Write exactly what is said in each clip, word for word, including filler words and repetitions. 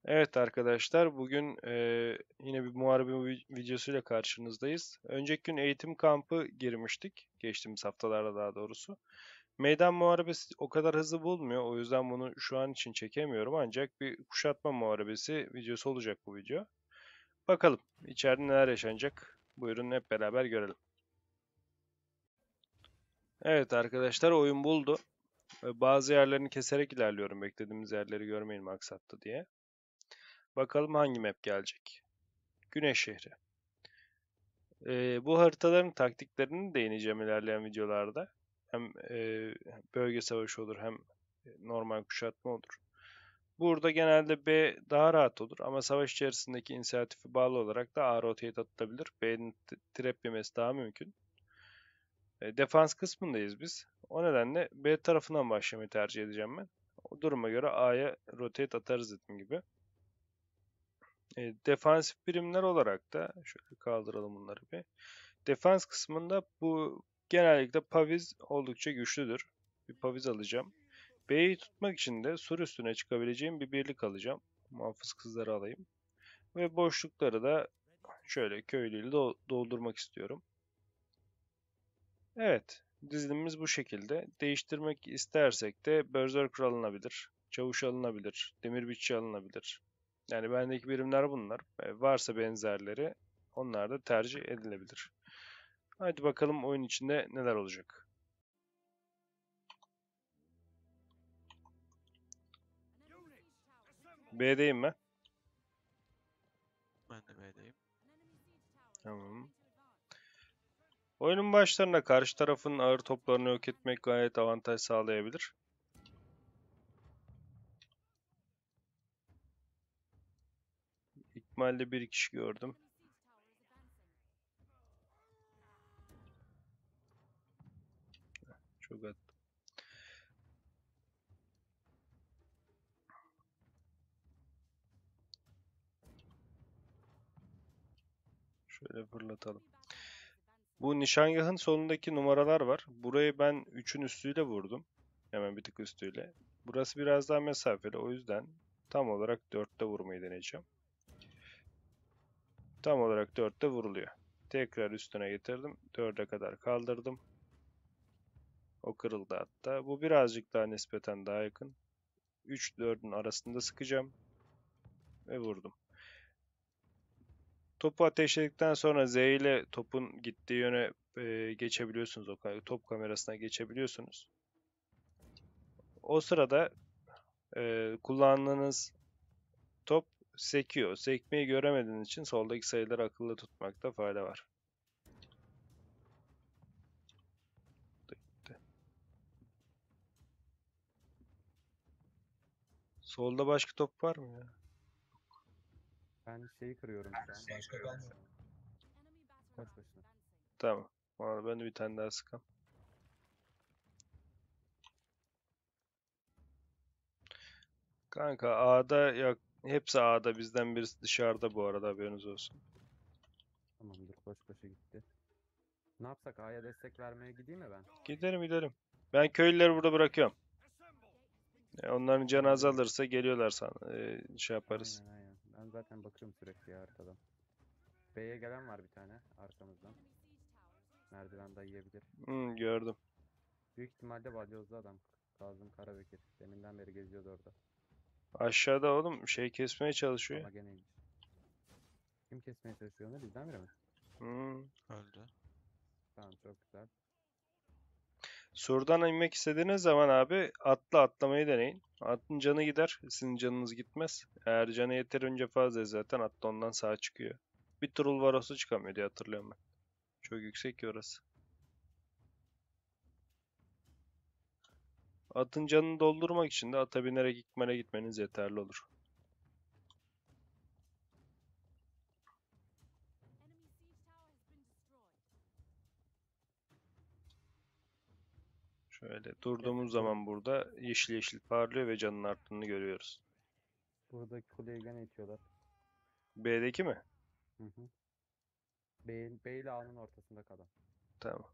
Evet arkadaşlar, bugün eee, yine bir muharebe vi- videosuyla karşınızdayız. Önceki gün eğitim kampı girmiştik, geçtiğimiz haftalarda daha doğrusu. Meydan muharebesi o kadar hızlı bulmuyor, o yüzden bunu şu an için çekemiyorum. Ancak bir kuşatma muharebesi videosu olacak bu video. Bakalım içeride neler yaşanacak. Buyurun hep beraber görelim. Evet arkadaşlar, oyun buldu. Ve bazı yerlerini keserek ilerliyorum, beklediğimiz yerleri görmeyin maksatta diye. Bakalım hangi map gelecek. Güneş şehri. Ee, bu haritaların taktiklerini değineceğim ilerleyen videolarda. Hem e, bölge savaşı olur hem normal kuşatma olur. Burada genelde B daha rahat olur ama savaş içerisindeki inisiyatifi bağlı olarak da A rotate atılabilir. B'nin t- trap yemesi daha mümkün. E, defans kısmındayız biz. O nedenle B tarafından başlamayı tercih edeceğim ben. O duruma göre A'ya rotate atarız dediğim gibi. E, defansif birimler olarak da şöyle kaldıralım bunları bir. Defans kısmında bu genellikle Paviz oldukça güçlüdür. Bir Paviz alacağım. B'yi tutmak için de sur üstüne çıkabileceğim bir birlik alacağım. Muhafız kızları alayım. Ve boşlukları da şöyle köylüyle do- doldurmak istiyorum. Evet, dizilimimiz bu şekilde. Değiştirmek istersek de Berserker alınabilir, Çavuş alınabilir, Demirbiççi alınabilir. Yani bendeki birimler bunlar. E, varsa benzerleri onlar da tercih edilebilir. Hadi bakalım oyun içinde neler olacak. B'deyim ben. Ben de B'deyim. Tamam. Oyunun başlarında karşı tarafın ağır toplarını yok etmek gayet avantaj sağlayabilir. İkmalde bir kişi gördüm. Çok attım. Şöyle fırlatalım. Bu nişangahın solundaki numaralar var. Burayı ben üçün üstüyle vurdum. Hemen bir tık üstüyle. Burası biraz daha mesafeli. O yüzden tam olarak dörtte vurmayı deneyeceğim. Tam olarak dörtte vuruluyor. Tekrar üstüne getirdim. dörde kadar kaldırdım. O kırıldı hatta. Bu birazcık daha nispeten daha yakın. üç dördün arasında sıkacağım. Ve vurdum. Topu ateşledikten sonra Z ile topun gittiği yöne e, geçebiliyorsunuz. O top kamerasına geçebiliyorsunuz. O sırada e, kullandığınız top sekiyor. Sekmeyi göremediğiniz için soldaki sayıları akılda tutmakta fayda var. Solda başka top var mı ya? Ben şeyi kırıyorum şu an. Başka kalmadı. Koş başına. Tamam. Valla ben de bir tane daha sıkam. Kanka A'da yak hepsi A'da, bizden birisi dışarıda bu arada, haberiniz olsun. Tamamdır. Koş koşa gitti. Ne yapsak? A'ya destek vermeye gideyim mi ben? Giderim giderim. Ben köylüleri burada bırakıyorum. E, onların canı Bence de. azalırsa geliyorlar sana. E, şey yaparız. Aynen aynen. Ben zaten bakıyorum sürekli ya arkadan. B'ye gelen var bir tane arkamızdan. Merdiven dayayabilir. Hmm, gördüm. Büyük ihtimalle balyozlu adam. Kazım Karabekir. Deminden beri geziyordu orada. Aşağıda oğlum şey kesmeye çalışıyor. Ama gene iyiymiş. Kim kesmeye çalışıyor onu? Bizden biri mi? Hmm. Öldü. Tamam çok güzel. Surdan inmek istediğiniz zaman abi atla atlamayı deneyin. Atın canı gider, sizin canınız gitmez. Eğer canı yeterince fazla zaten at da ondan sağa çıkıyor. Bir Trul Varos'u çıkamıyor diye hatırlıyorum ben. Çok yüksek ki orası. Atın canını doldurmak için de ata binerek ikmale gitmeniz yeterli olur. Şöyle durduğumuz Kes, bur zaman burada yeşil yeşil parlıyor ve canın arttığını görüyoruz. buradaki kuleyi gene itiyorlar. B'deki mi? Hı hı. B, B ile A'nın ortasında kalan. Tamam.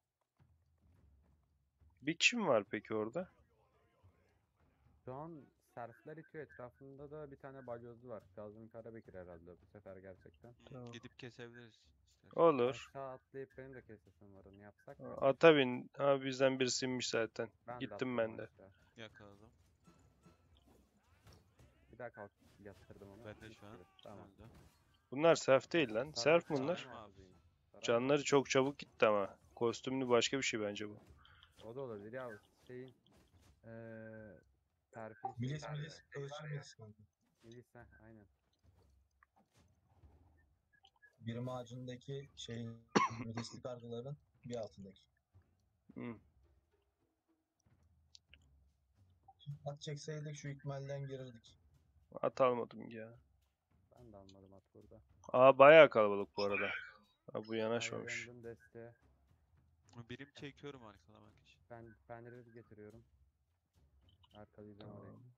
Bir kişi mi var peki orada? Şu an serfler itiyor. Etrafında da bir tane balyozlu var. Kazım Karabekir herhalde bu sefer gerçekten. Hı, Tamam. Gidip kesebiliriz istersen. Olur. Aşağı atlayıp benim de kesesim var, onu yapsak mı? Ata bin. Abi bizden birisi inmiş zaten. Ben de Gittim atladım ben de. aşağı. Yakaladım. Bir daha kalk yatırdım onu. Ben de Mis şu an. gibi. Tamam. Öldü. Bunlar self değil lan. Saray Self saray bunlar. Saray mı abi? muhafızıyım. Saray Canları muhafızı. çok çabuk gitti ama. Kostümlü başka bir şey bence bu. O da olabilir ya, şeyin eee terfin şeyi Milis var ya. milis kılıçlı milis kanka. Milis, heh, aynen. Birim ağacındaki şey milisli kargıların bir altındaki. Hı. At çekseydik şu ikmalden girirdik. At almadım ya. Ben de almadım at burada. Aa bayağı kalabalık bu arada. Aa, bu Aya yanaşmamış. döndüm deste. Birim çekiyorum arkalamak için. Ben penleri getiriyorum. Arkalayacağım orayı. Tamam.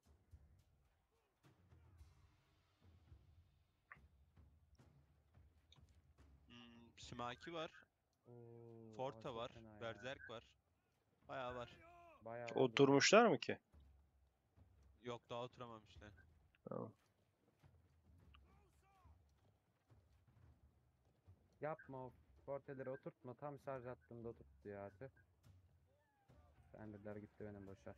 Hmm, Simaki var. Oo, Forta çok var. fena ya. Berserk var. Bayağı var. Bayağı oldu. Oturmuşlar mı ki? Yok daha oturamamışlar. Tamam. Yapma o forteleri oturtma. Tam şarj attığımda oturttu ya atı. Pendirler gitti benim boşa.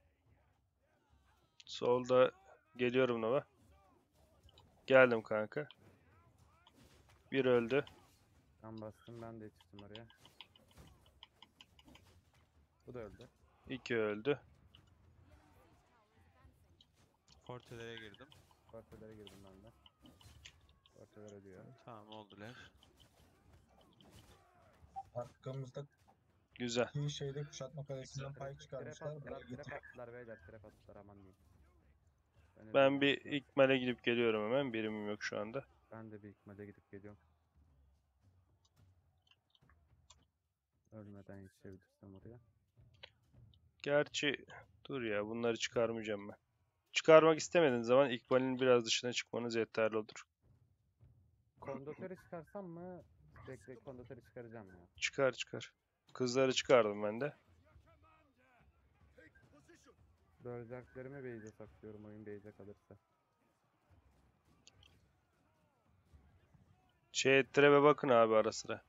Solda geliyorum Nova. Geldim kanka. Bir öldü. Ben bastım, ben de yetiştim oraya. Bu da öldü. İki öldü. Fortelere girdim. Fortelere girdim ben de. Forteler ölüyor. Tamam oldular. Arkamızdaki Güzel. şeyde kuşatma kalesinden pay Trap çıkarmışlar. attılar, Buraya trap getir. attılar beyler, trap attılar, aman diyeyim. Ben Ben ölüyorum bir az daha. ikmale gidip geliyorum hemen. Birimim yok şu anda. Ben de bir ikmale gidip geliyorum. Ölmeden yetişebilirsem oraya. Gerçi dur ya bunları çıkarmayacağım ben. Çıkarmak istemediğin zaman ikmalin biraz dışına çıkmanız yeterli olur. Kondotörü çıkarsam mı? Bekle, kondotörü çıkaracağım ya. Çıkar çıkar. Kızları çıkardım ben de. Berserklerimi base'e saklıyorum, oyun base'e kalırsa. Şey trebe bakın abi ara sıra.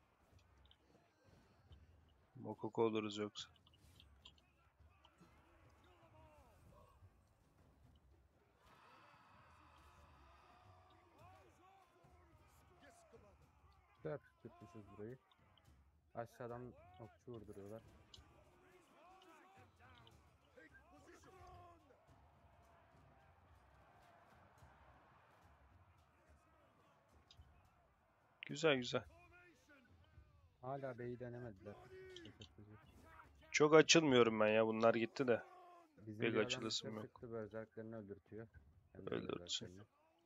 Mokoko oluruz yoksa. Güzel tutmuşuz burayı. Aşağıdan okçu vurduruyorlar. Güzel güzel. Hala B'yi denemediler. Şaşırtıcı. Çok açılmıyorum ben ya. Bunlar gitti de. Bizim Pek bir adam açılısım bize yok. sıktı, berserklerini öldürtüyor. Kendi Öldürsün. berserklerini.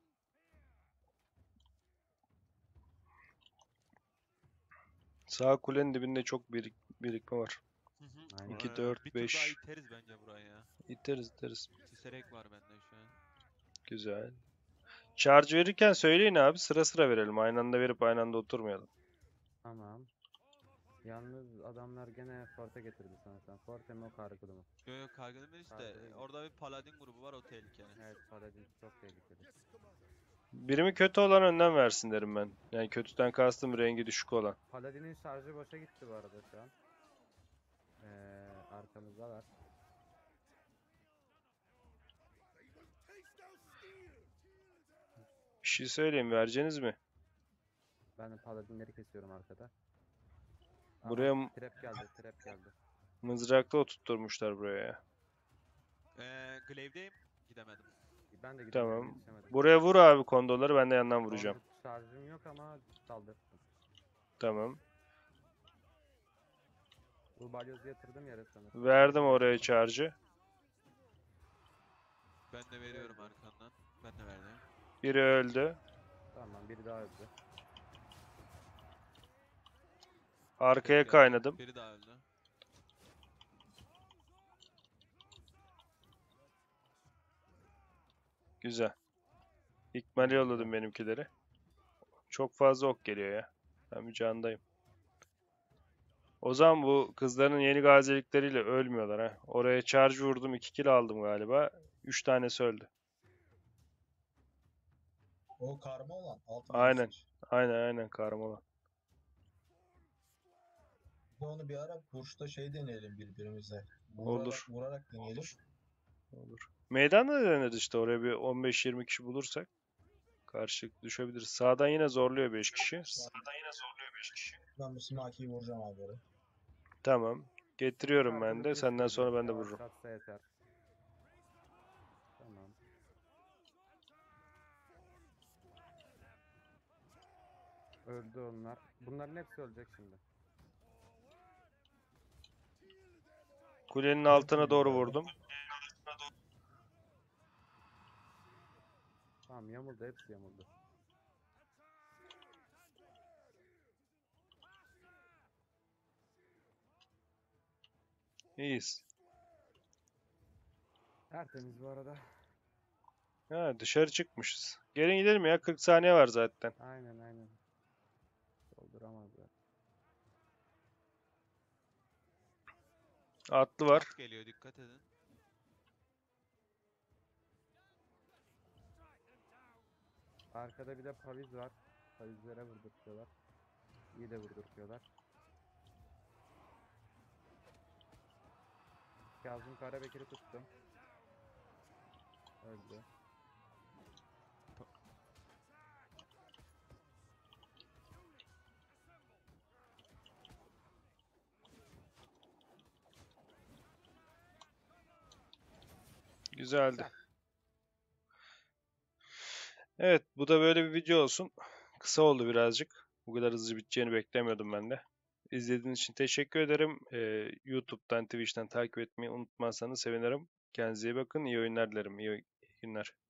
Sağ kulenin dibinde çok birik birikme var. Hı hı. Aynen. iki, Ee, dört, bir tur daha beş. iteriz bence burayı ya. İteriz iteriz. Tiserek var bende şu an. Güzel. Charge verirken söyleyin abi. Sıra sıra verelim. Aynı anda verip aynı anda oturmayalım. Tamam. Yalnız adamlar gene forte getirdi sanırsam. Forte mi o kargılı mı? Yok yok kargılı milis Kargılı de değil. orada bir paladin grubu var, o tehlikeli. Evet, Paladin çok tehlikeli. Birimi kötü olan önden versin derim ben. Yani kötüden kastım rengi düşük olan. Paladin'in şarjı boşa gitti bu arada şu an. Ee, arkamızdalar. Bir şey söyleyeyim. Vereceğiniz mi? Ben de Paladinleri kesiyorum arkada. Buraya Aha, m- trap geldi, trap geldi. Mızrakla oturtturmuşlar buraya ya. Ee, Glaive'deyim. Gidemedim. Ben de gidemedim, Tamam. yetişemedim. Buraya vur abi kondoları. Ben de yandan vuracağım. Son şarjım yok ama saldırttım. Tamam. Bu balyozu yatırdım yere sanırım. Verdim oraya charge'ı. Ben de veriyorum arkandan. Ben de verdim. Biri öldü. Tamam, biri daha öldü. Arkaya Tek geldi. kaynadım. Biri daha öldü. Güzel. İkmal yolladım benimkileri. Çok fazla ok geliyor ya. Ben bir candayım. O zaman bu kızların yeni gazilikleriyle ölmüyorlar ha. Oraya charge vurdum, iki kill aldım galiba. üç tanesi öldü. O karma olan. Altın Aynen. mesaj. Aynen aynen Karmola. Bir de onu bir ara Burç'ta şey deneyelim birbirimize. Vurarak, Olur. vurarak deneyelim. Olur. Meydanda da deneriz işte. Oraya bir on beş yirmi kişi bulursak karşılıklı düşebiliriz. Sağdan yine zorluyor beş kişi. Ben bu Smaki'yi vuracağım abi oraya. Tamam. Getiriyorum ben Kartımız de. Senden geçmedi. sonra ben de vururum. Yavaşlatsa yeter. Tamam. Öldü onlar. Bunların hepsi ölecek şimdi. Kulenin altına doğru vurdum. Tamam yamuldu, hepsi yamuldu. İyiyiz. Tertemiz bu arada. Ha, dışarı çıkmışız. Gelin gidelim ya. kırk saniye var zaten. Aynen aynen. Dolduramazlar. Atlı var. At geliyor dikkat edin. Arkada bir de paviz var. Pavizlere vurdurtuyorlar. İyi de vurdurtuyorlar. Kazım Karabekir'i tuttum. Öldü. Güzeldi. Güzel. Evet, bu da böyle bir video olsun. Kısa oldu birazcık. Bu kadar hızlı biteceğini beklemiyordum ben de. İzlediğiniz için teşekkür ederim. Ee, YouTube'dan, Twitch'ten takip etmeyi unutmazsanız sevinirim. Kendinize iyi bakın. İyi oyunlar dilerim. İyi günler.